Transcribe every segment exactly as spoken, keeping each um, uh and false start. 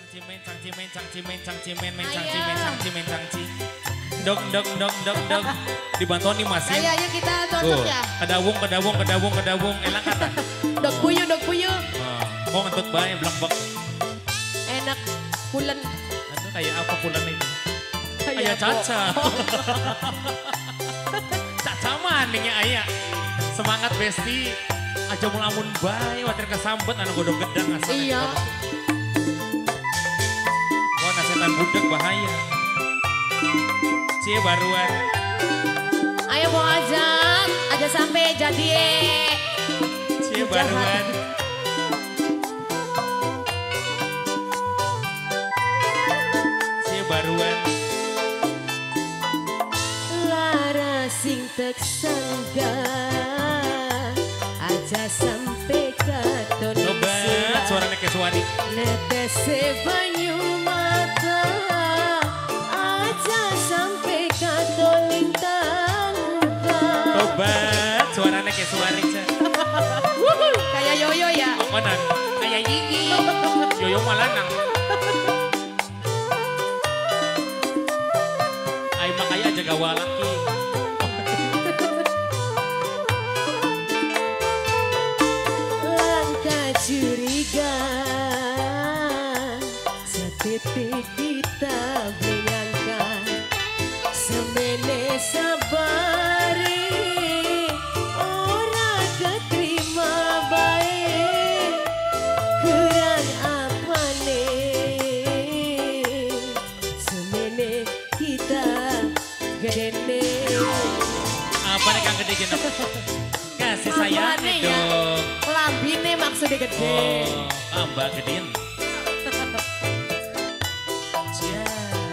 cimen cang cimen cang cimen cang cimen men cang cimen cang cimen cang ci. Dok dok dok dok dok. Dibantuan nih Mas. Kayaknya kita cocok ya. Kedawung kedawung kedawung kedawung enak kata. Dok puyuh dok puyuh. Oh, mau ngentut bae blak blak. Enak pulen. Itu kayak apa pulen ini? Kayak Kayak Caca. Caca maningnya ayah. Semangat Besti. Aja mulamun bae watir kesambet anu godong gedang asal. Iya. Wah nasetan budak bahaya. Cie baruan. Ayo mau ajak, aja sampai jadi. Cie baruan. Cie baruan. Lara sing tek sangga aja sampai katon. Sobat suaranya kayak suari. Netese banyu mata aja sampai katon lintang. Sobat suaranya kayak suari. Kayak yoyo ya. Mana? Kayak Yigi. Yoyo malanang. Ayo makanya aja gawa laki. Langkah curiga setitik kita menyangka semene sabari ora keterima baik kurang apa nih semene kita gedene. Apa nih Kang Gede gini? Kasih sayang Apane ya? dong. Lambine maksudnya gede. Oh, ah, Mbak Gedein. Cia,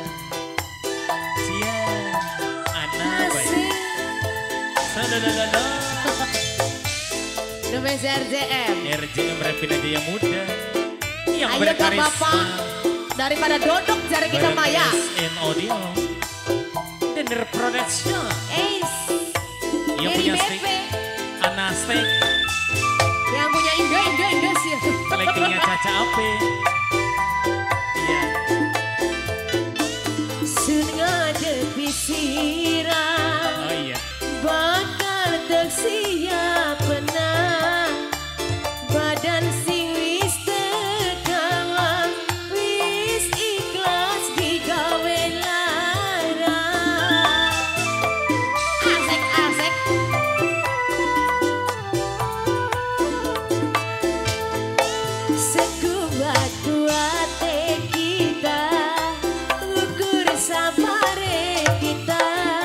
cia, anak baik. Sadadadada. Namanya R J M. R J M Rapin aja yang muda. Yang Ayo dong berkarisma. Bapak, daripada dodok cari kita Maya. in audio. Dinner production. Ace. Yang Gary punya steak. Bebe. Ana steak. Yang punya Indo, Indo, Indo sih. Leggingnya Caca Ape. Iya. Sun ngadep pisiran. Oh iya. Bakal tek siap penang. Badan sing wis tekawan. Wis ikhlas digawe larang. Asik, asik. Sekuat kuate kita ukur sabare kita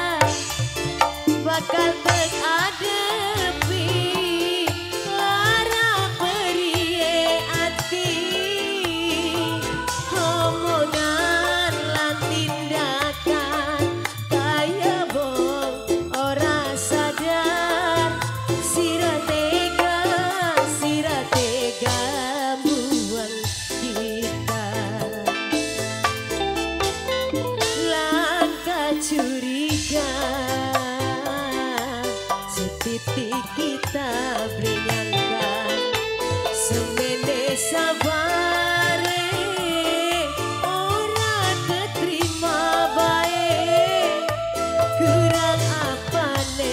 bakal terhadapi lara periye ati omongan lan tindakan kaya bong ora sadar sira tega sira tega buang kita langkah curiga setitik kita bernyangka semene sabare ora keterima baik kurang apa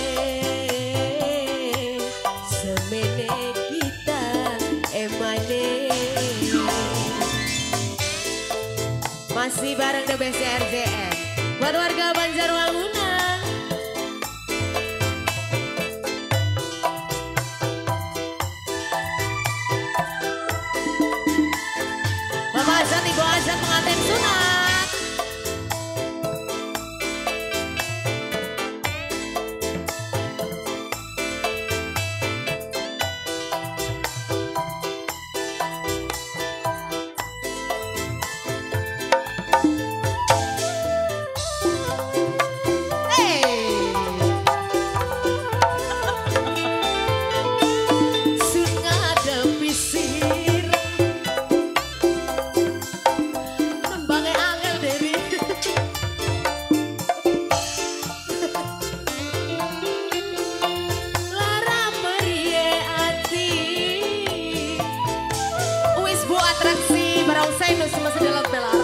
nih semene kita emane. Masih bareng The Best R J M buat warga Banjarwangunan. Bapak Azat, Ibu Azat pengantin sunat. Sun ngadep pisir Inus masih dalam pela.